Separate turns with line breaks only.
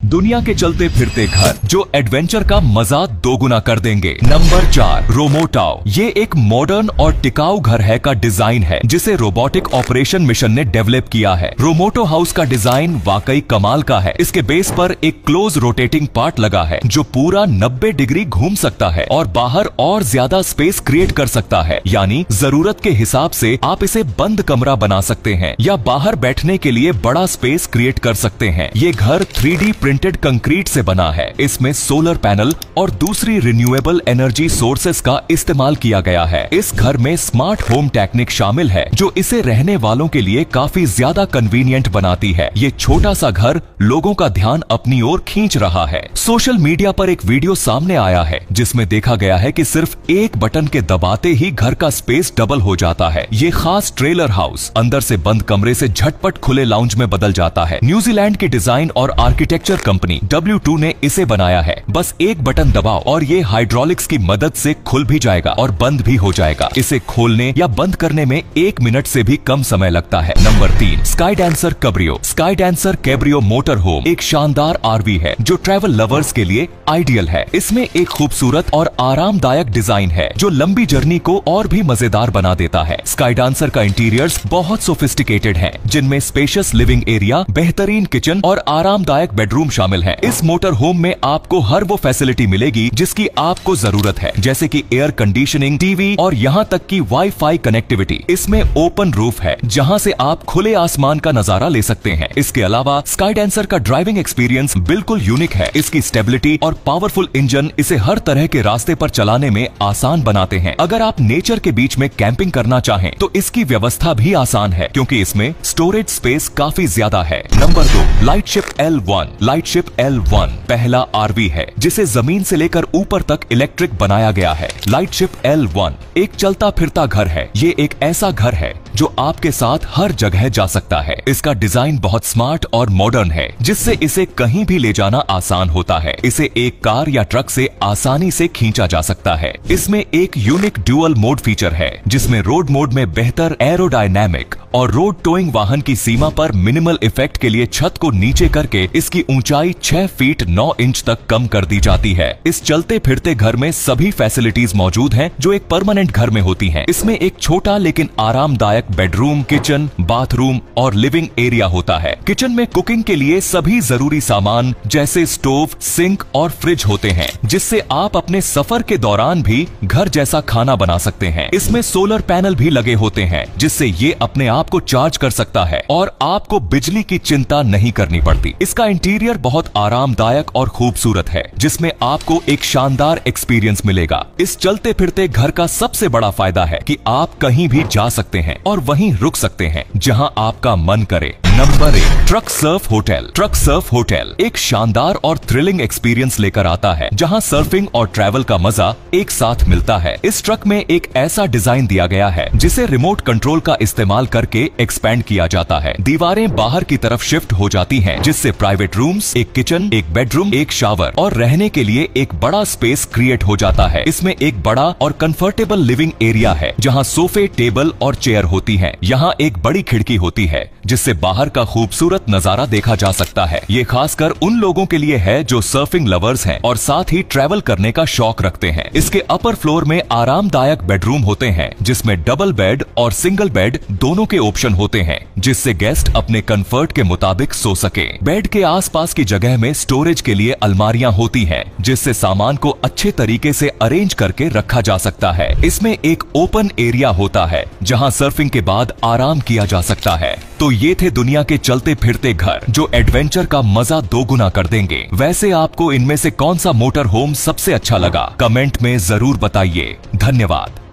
दुनिया के चलते फिरते घर जो एडवेंचर का मजा दोगुना कर देंगे। Number 4, Romotow. ये एक मॉडर्न और टिकाऊ घर है का डिजाइन है जिसे रोबोटिक ऑपरेशन मिशन ने डेवलप किया है। रोमोटो हाउस का डिजाइन वाकई कमाल का है। इसके बेस पर एक क्लोज रोटेटिंग पार्ट लगा है जो पूरा 90 डिग्री घूम सकता है और बाहर और ज्यादा स्पेस क्रिएट कर सकता है। यानी जरूरत के हिसाब से आप इसे बंद कमरा बना सकते हैं या बाहर बैठने के लिए बड़ा स्पेस क्रिएट कर सकते हैं। ये घर 3D प्रिंटेड कंक्रीट से बना है। इसमें सोलर पैनल और दूसरी रिन्यूएबल एनर्जी सोर्सेस का इस्तेमाल किया गया है। इस घर में स्मार्ट होम टेक्निक शामिल है जो इसे रहने वालों के लिए काफी ज्यादा कन्वीनियंट बनाती है। ये छोटा सा घर लोगों का ध्यान अपनी ओर खींच रहा है। सोशल मीडिया पर एक वीडियो सामने आया है जिसमें देखा गया है कि सिर्फ एक बटन के दबाते ही घर का स्पेस डबल हो जाता है। ये खास ट्रेलर हाउस अंदर से बंद कमरे से झटपट खुले लाउंज में बदल जाता है। न्यूजीलैंड की डिजाइन और आर्किटेक्चर कंपनी W2 ने इसे बनाया है। बस एक बटन दबाओ और ये हाइड्रोलिक्स की मदद से खुल भी जाएगा और बंद भी हो जाएगा। इसे खोलने या बंद करने में 1 मिनट से भी कम समय लगता है। Number 3, sky dancer cabrio. Sky dancer cabrio motor home एक शानदार RV है जो ट्रैवल लवर्स के लिए आइडियल है। इसमें एक खूबसूरत और आरामदायक डिजाइन है जो लंबी जर्नी को और भी मजेदार बना देता है। स्काई डांसर का इंटीरियर्स बहुत सोफिस्टिकेटेड है जिनमें स्पेशियस लिविंग एरिया, बेहतरीन किचन और आरामदायक बेडरूम शामिल है। इस मोटर होम में आपको हर वो फैसिलिटी मिलेगी जिसकी आपको जरूरत है, जैसे कि एयर कंडीशनिंग, टीवी और यहाँ तक कि वाईफाई कनेक्टिविटी। इसमें ओपन रूफ है जहाँ से आप खुले आसमान का नजारा ले सकते हैं। इसके अलावा स्काई डांसर का ड्राइविंग एक्सपीरियंस बिल्कुल यूनिक है। इसकी स्टेबिलिटी और पावरफुल इंजन इसे हर तरह के रास्ते पर चलाने में आसान बनाते हैं। अगर आप नेचर के बीच में कैंपिंग करना चाहें तो इसकी व्यवस्था भी आसान है क्योंकि इसमें स्टोरेज स्पेस काफी ज्यादा है। Number 2, लाइटशिप L1। लाइटशिप L1 पहला RV है जिसे जमीन से लेकर ऊपर तक इलेक्ट्रिक बनाया गया है। लाइटशिप L1 एक चलता फिरता घर है। ये एक ऐसा घर है जो आपके साथ हर जगह जा सकता है। इसका डिजाइन बहुत स्मार्ट और मॉडर्न है जिससे इसे कहीं भी ले जाना आसान होता है। इसे एक कार या ट्रक से आसानी से खींचा जा सकता है। इसमें एक यूनिक ड्यूअल मोड फीचर है जिसमें रोड मोड में बेहतर एरोडायनामिक और रोड टोइंग वाहन की सीमा पर मिनिमल इफेक्ट के लिए छत को नीचे करके इसकी ऊंचाई 6 फीट 9 इंच तक कम कर दी जाती है। इस चलते फिरते घर में सभी फैसिलिटीज मौजूद हैं जो एक परमानेंट घर में होती हैं। इसमें एक छोटा लेकिन आरामदायक बेडरूम, किचन, बाथरूम और लिविंग एरिया होता है। किचन में कुकिंग के लिए सभी जरूरी सामान जैसे स्टोव, सिंक और फ्रिज होते हैं जिससे आप अपने सफर के दौरान भी घर जैसा खाना बना सकते हैं। इसमें सोलर पैनल भी लगे होते हैं जिससे ये अपने आप को चार्ज कर सकता है और आपको बिजली की चिंता नहीं करनी पड़ती। इसका इंटीरियर बहुत आरामदायक और खूबसूरत है जिसमें आपको एक शानदार एक्सपीरियंस मिलेगा। इस चलते फिरते घर का सबसे बड़ा फायदा है कि आप कहीं भी जा सकते हैं और वहीं रुक सकते हैं जहां आपका मन करे। Number 1, truck surf hotel. Truck surf hotel एक शानदार और थ्रिलिंग एक्सपीरियंस लेकर आता है जहां सर्फिंग और ट्रैवल का मजा एक साथ मिलता है। इस ट्रक में एक ऐसा डिजाइन दिया गया है जिसे रिमोट कंट्रोल का इस्तेमाल करके एक्सपेंड किया जाता है। दीवारें बाहर की तरफ शिफ्ट हो जाती हैं जिससे प्राइवेट रूम्स, एक किचन, एक बेडरूम, एक शावर और रहने के लिए एक बड़ा स्पेस क्रिएट हो जाता है। इसमें एक बड़ा और कंफर्टेबल लिविंग एरिया है जहां सोफे, टेबल और चेयर होती हैं। यहाँ एक बड़ी खिड़की होती है जिससे बाहर का खूबसूरत नजारा देखा जा सकता है। ये खासकर उन लोगों के लिए है जो सर्फिंग लवर्स हैं और साथ ही ट्रैवल करने का शौक रखते हैं। इसके अपर फ्लोर में आरामदायक बेडरूम होते हैं जिसमें डबल बेड और सिंगल बेड दोनों के ऑप्शन होते हैं जिससे गेस्ट अपने कंफर्ट के मुताबिक सो सके। बेड के आसपास की जगह में स्टोरेज के लिए अलमारियां होती हैं जिससे सामान को अच्छे तरीके से अरेंज करके रखा जा सकता है। इसमें एक ओपन एरिया होता है जहां सर्फिंग के बाद आराम किया जा सकता है। तो ये थे दुनिया के चलते फिरते घर जो एडवेंचर का मजा दोगुना कर देंगे। वैसे आपको इनमें से कौन सा मोटर होम सबसे अच्छा लगा? कमेंट में जरूर बताइए। धन्यवाद।